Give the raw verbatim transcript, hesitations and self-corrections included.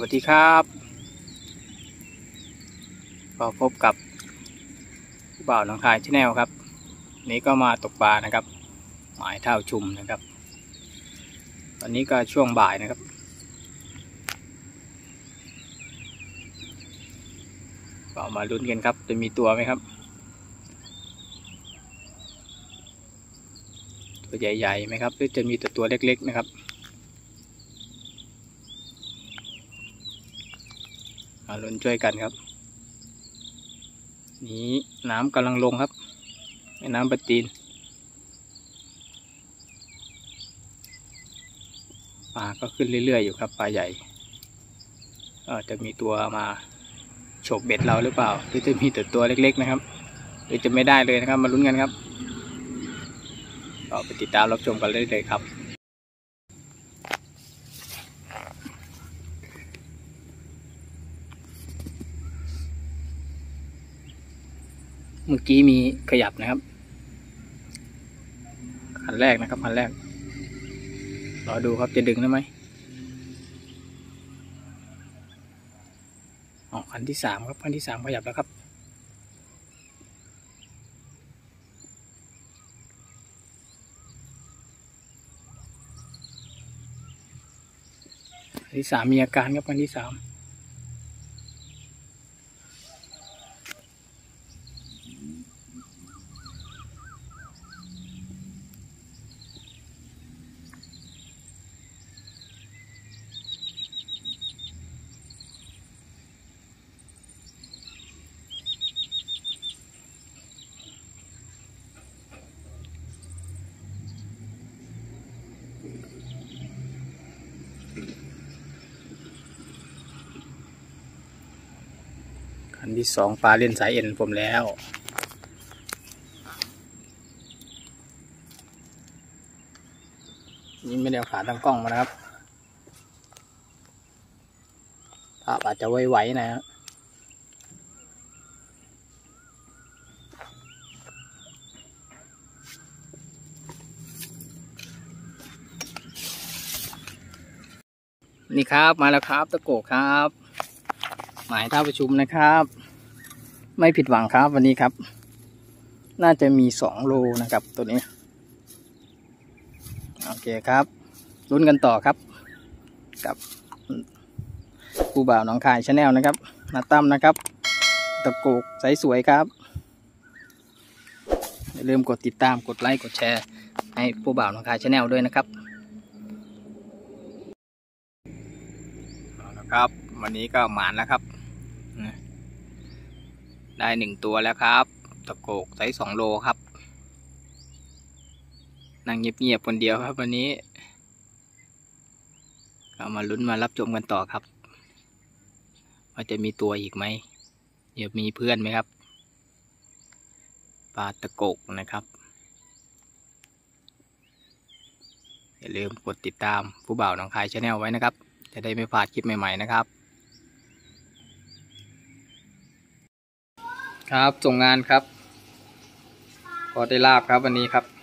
วัสดีครับก็พบกับบ่าวหนองคายชาแนลครับนี้ก็มาตกปลานะครับหมายเท่าชุมนะครับตอนนี้ก็ช่วงบ่ายนะครับก็มาลุ้นกันครับจะมีตัวไหมครับตัวใหญ่ๆไหมครับหรือจะมีแต่ตัวเล็กๆนะครับมาลุ้นช่วยกันครับนี้น้ำกำลังลงครับแม่น้ำปะจีนปลาก็ขึ้นเรื่อยๆอยู่ครับปลาใหญ่ก็จะมีตัวมาโฉบเบ็ดเราหรือเปล่าหรือจะมีแต่ตัวเล็กๆนะครับหรือจะไม่ได้เลยนะครับมาลุ้นกันครับก็ไปติดตามรับชมกันเลยเลยครับเมื่อกี้มีขยับนะครับคันแรกนะครับคันแรกรอดูครับจะดึงได้ไหมอ๋อคันที่สามครับคันที่สามขยับแล้วครับคันที่สามมีอาการครับคันที่สามคันที่สองปลาเล่นสายเอ็นผมแล้วนี่ไม่ได้เอาขาตั้งกล้องมานะครับภาพอาจจะไหวๆนะครับนี่ครับมาแล้วครับตะโกครับหมายท่าประชุมนะครับไม่ผิดหวังครับวันนี้ครับน่าจะมีสองโลนะครับตัวนี้โอเคครับลุ้นกันต่อครับกับผู้บ่าวหนองคายชาแนลนะครับนาตั้มนะครับตะโกใสสวยครับอย่าลืมกดติดตามกดไลค์กดแชร์ให้ผู้บ่าวหนองคายชาแนลด้วยนะครับเอาละครับวันนี้ก็หมานแล้วครับได้หนึ่งตัวแล้วครับตะโกกไซส์สองโลครับนั่งเงียบๆคนเดียวครับวันนี้ก็มาลุ้นมารับชมกันต่อครับว่าจะมีตัวอีกไหมจะมีเพื่อนไหมครับปลาตะโกกนะครับอย่าลืมกดติดตามผู้บ่าวหนองคายชาแนลไว้นะครับจะได้ไม่พลาดคลิปใหม่ๆนะครับครับส่งงานครับพอได้ลาบครับวันนี้ครับ